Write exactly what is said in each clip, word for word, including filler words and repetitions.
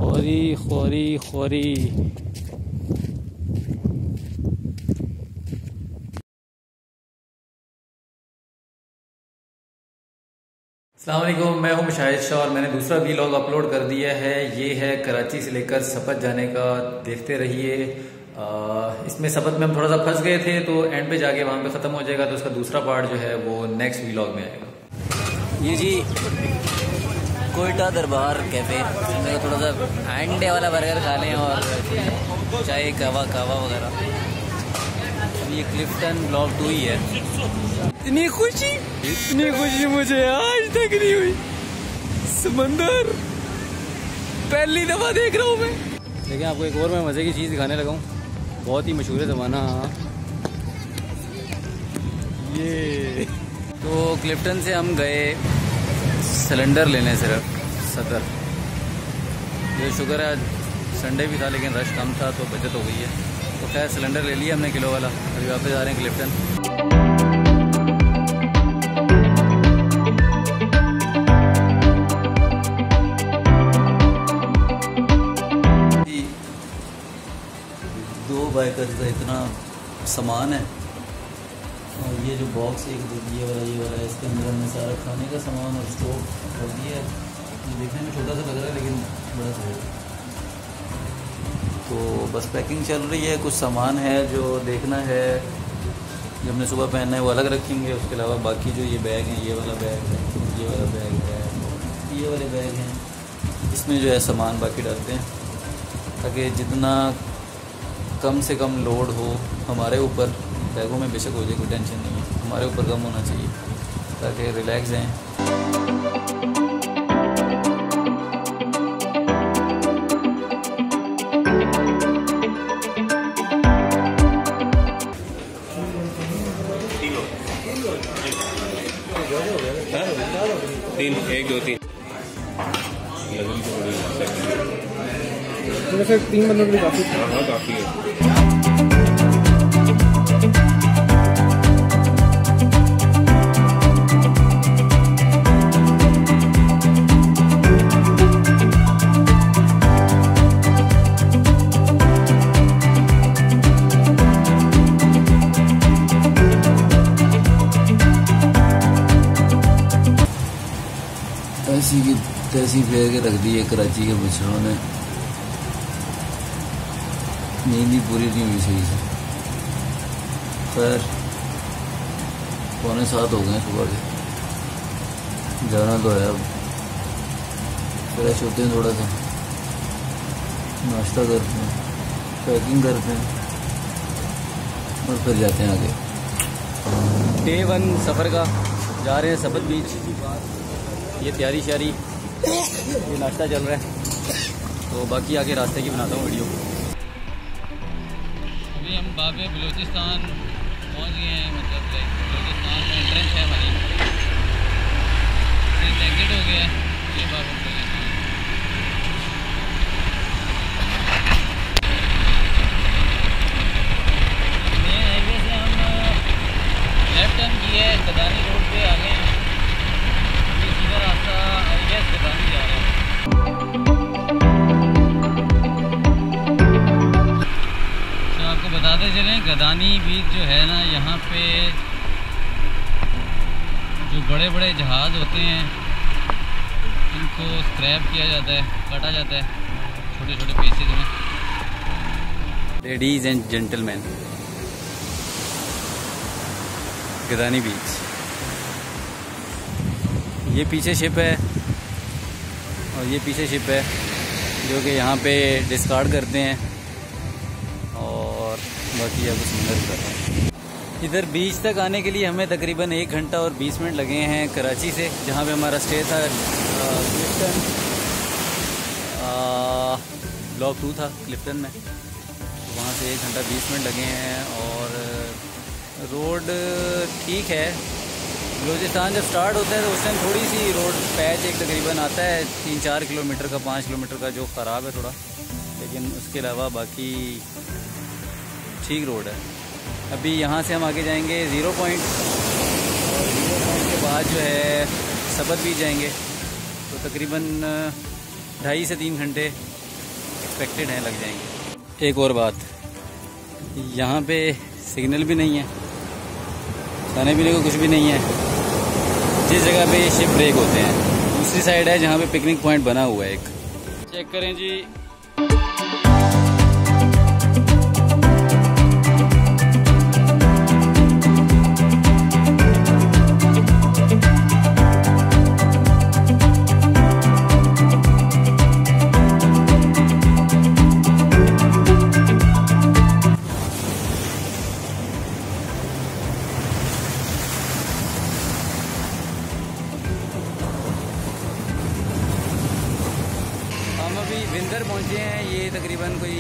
खोरी खोरी खोरी। अस्सलाम वालेकुम, मैं हूं शाहिद शाह और मैंने दूसरा वीलॉग अपलोड कर दिया है। ये है कराची से लेकर सपत जाने का, देखते रहिए। इसमें सपत में हम थोड़ा सा फंस गए थे तो एंड पे जाके वहाँ पे ख़त्म हो जाएगा, तो उसका दूसरा पार्ट जो है वो नेक्स्ट वीलॉग में आएगा। ये जी कोयटा दरबार कैफ़े, मेरा थोड़ा सा अंडे वाला बर्गर खा लें और चाय कहवा कहवा वगैरह। ये क्लिफ्टन ब्लॉक टू ही है। इतनी खुशी इतनी खुशी मुझे आज तक नहीं हुई। समंदर पहली दफा देख रहा हूँ मैं। लेकिन आपको एक और मैं मज़े की चीज़ दिखाने लगा हूँ, बहुत ही मशहूर है ज़माना। ये तो क्लिफ्टन से हम गए सिलेंडर लेने सिर्फ सदर। ये शुक्र है संडे भी था लेकिन रश कम था तो बचत हो गई है। तो खैर सिलेंडर ले लिया हमने किलो वाला। अभी वापस आ रहे हैं क्लिफ्टन। दो बाइकर्स का इतना सामान है और ये जो बॉक्स एक ये वाला ये वाला है, इसके अंदर हमने सारा खाने का सामान और स्टोव कर दिया है। ये देखने में छोटा सा लग रहा है लेकिन बड़ा सा है। तो बस पैकिंग चल रही है। कुछ सामान है जो देखना है, जो हमने सुबह पहनना है वो अलग रखेंगे। उसके अलावा बाकी जो ये बैग हैं, ये वाला बैग है, ये वाला बैग है, ये वाले बैग हैं, इसमें जो है सामान बाकी डालते हैं ताकि जितना कम से कम लोड हो हमारे ऊपर। बैगों में बेशक हो जाए, कोई टेंशन नहीं है, हमारे ऊपर कम होना चाहिए ताकि रिलैक्स हैं। तीन एक दो तीन वैसे तीन बंदों के लिए काफ़ी। हाँ हाँ काफ़ी है। ऐसी की तैसी फेर के रख दी है कराची के बच्चों ने। नींद ही पूरी नहीं हुई सही से। खैर पौने सात हो गए सुबह के, जाना तो है। अब फ्रेश होते हैं, थोड़ा सा नाश्ता करते हैं, पैकिंग करते हैं और फिर जाते हैं आगे। डे वन सफ़र का, जा रहे हैं सपत बीच। ये तैयारी श्यारी, ये नाश्ता चल रहा है, तो बाकी आगे रास्ते की बनाता हूँ वीडियो। अभी हम बाबे बलोचिस्तान पहुँच गए हैं, मतलब लाइक बलोचिस्तान में एंट्रेंस है हमारी। एग्जिट हो गया है ये बाबे बलोचिस्तान। मेन हाईवे से हम लेफ्ट टर्न किए है, गदानी रोड पे आ गए हैं। सीधा रास्ता आई गेस गदानी जा रहा है। बताते चलें, गदानी बीच जो है ना, यहाँ पे जो बड़े बड़े जहाज़ होते हैं इनको स्क्रैप किया जाता है, काटा जाता है छोटे छोटे पीसेज में। Ladies and gentleman, Gadani beach. ये पीछे शिप है और ये पीछे शिप है जो कि यहाँ पे डिस्कार्ड करते हैं और बाकी आपको समझ कर रहा हूँ। इधर बीच तक आने के लिए हमें तकरीबन एक घंटा और बीस मिनट लगे हैं कराची से, जहाँ पे हमारा स्टे था क्लिफ्टन। ब्लॉक टू था क्लिफ्टन में, तो वहाँ से एक घंटा बीस मिनट लगे हैं। और रोड ठीक है। बलोचिस्तान जब स्टार्ट होता है तो उस टाइम थोड़ी सी रोड पैच एक तकरीबन आता है तीन चार किलोमीटर का, पाँच किलोमीटर का, जो ख़राब है थोड़ा, लेकिन उसके अलावा बाकी ठीक रोड है। अभी यहाँ से हम आगे जाएंगे ज़ीरो पॉइंट, और ज़ीरो पॉइंट के बाद जो है सपत भी जाएंगे, तो तकरीबन ढाई से तीन घंटे एक्सपेक्टेड हैं लग जाएंगे। एक और बात, यहाँ पे सिग्नल भी नहीं है, खाने पीने को कुछ भी नहीं है। जिस जगह पे शिप ब्रेक होते हैं दूसरी साइड है जहाँ पे पिकनिक पॉइंट बना हुआ है एक। चेक करें जी, विंदर पहुँचे हैं। ये तकरीबन कोई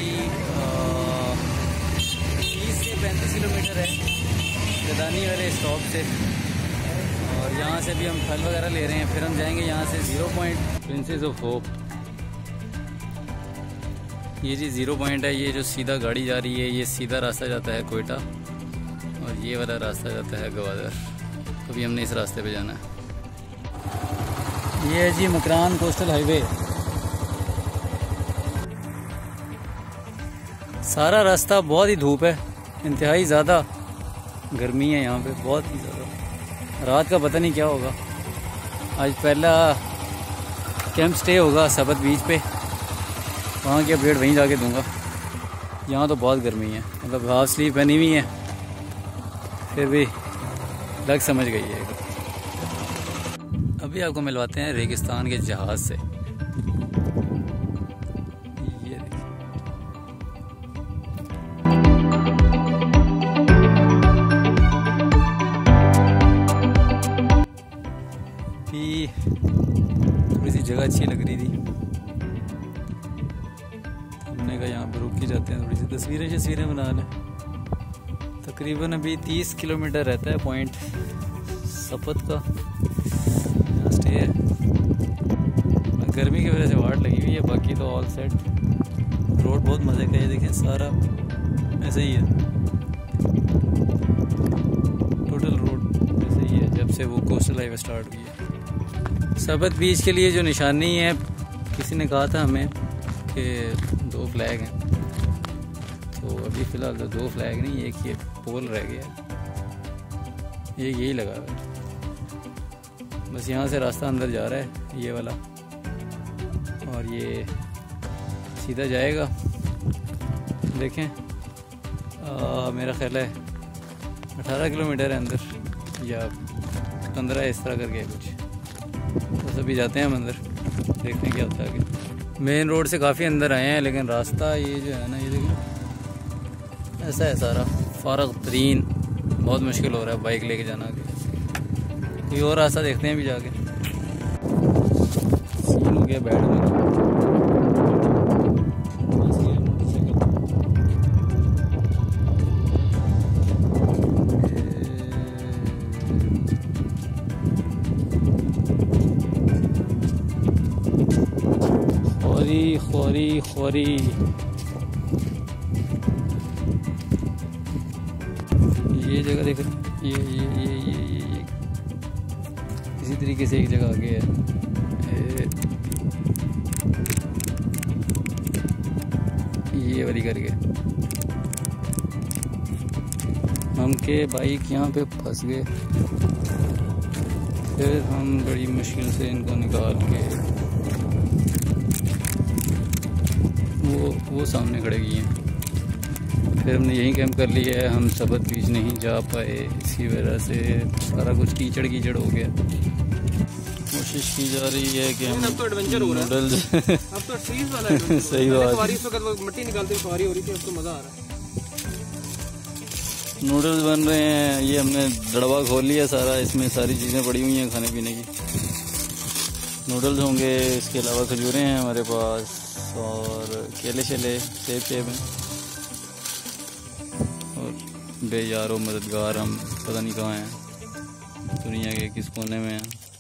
तीस से पैंतीस किलोमीटर है गदानी वाले स्टॉप से, और यहाँ से भी हम फल वगैरह ले रहे हैं। फिर हम जाएंगे यहाँ से zero point Princess of Hope. ये जी ज़ीरो पॉइंट है। ये जो सीधा गाड़ी जा रही है ये सीधा रास्ता जाता है क्वेटा, और ये वाला रास्ता जाता है ग्वादर। अभी हमने इस रास्ते पे जाना है। ये है जी मकरान कोस्टल हाईवे। सारा रास्ता बहुत ही धूप है, इंतहाई ज़्यादा गर्मी है यहाँ पे, बहुत ही ज़्यादा। रात का पता नहीं क्या होगा। आज पहला कैंप स्टे होगा सपत बीच पे, वहाँ की अपडेट वहीं जाके दूंगा। यहाँ तो बहुत गर्मी है, मतलब हाफ स्लीव पहनी हुई है फिर भी लग समझ गई है। अभी आपको मिलवाते हैं रेगिस्तान के जहाज़ से। थोड़ी सी जगह अच्छी लग रही थी, हमने कहा यहाँ पर रुक के जाते हैं, थोड़ी सी तस्वीरें तस्वीरें बना लें। तकरीबन अभी तीस किलोमीटर रहता है पॉइंट सपत का, यहाँ स्टे है। गर्मी की वजह से वाट लगी हुई है, बाकी तो ऑल सेट। रोड बहुत मज़े का है, देखें सारा ऐसे ही है, टोटल रोड ऐसे ही है जब से वो कोस्टल हाईवे स्टार्ट हुई है। सपत बीच के लिए जो निशानी है, किसी ने कहा था हमें कि दो फ्लैग हैं, तो अभी फ़िलहाल तो दो फ्लैग नहीं, एक ये पोल रह गया, ये यही लगा हुआ है। बस यहाँ से रास्ता अंदर जा रहा है ये वाला, और ये सीधा जाएगा। देखें आ, मेरा ख्याल है अठारह किलोमीटर है अंदर या पंद्रह, इस तरह करके कुछ। बस अभी जाते हैं हम अंदर, देखते हैं क्या होता है आगे। मेन रोड से काफ़ी अंदर आए हैं, लेकिन रास्ता ये जो है ना, ये देखें ऐसा है सारा फारग तरीन, बहुत मुश्किल हो रहा है बाइक लेके जाना आगे। कोई और रास्ता देखते हैं अभी जाके। सीन हो गया बैठ में। खोरी खोरी खोरी ये जगह देख, ये ये ये ये ये ये इसी तरीके से एक जगह आगे है। ये वाली करके हम के बाइक यहाँ पे फंस गए, फिर हम बड़ी मुश्किल से इनको निकाल के वो वो सामने खड़े गई हैं। फिर हमने यहीं कैंप कर लिया है। हम सपत बीच नहीं जा पाए, इसकी वजह से सारा कुछ कीचड़ कीचड़ हो गया। कोशिश की जा रही है कि हम अब तो एडवेंचर हो रहा है, नूडल्स अब तो ट्रीज वाला एडवेंचर। सही बात, बारिश वक्त मिट्टी निकालते हुए सवारी हो रही थी, अब तो मजा आ रहा है। नूडल्स बन रहे हैं। ये हमने दड़वा खोल लिया सारा, इसमें सारी चीज़ें पड़ी हुई हैं खाने पीने की। नूडल्स होंगे, इसके अलावा खजूरें हैं हमारे पास, और केले शेले सेब सेब हैं, और बेयारो मददगार हम पता नहीं कहाँ हैं, दुनिया के किस कोने में हैं।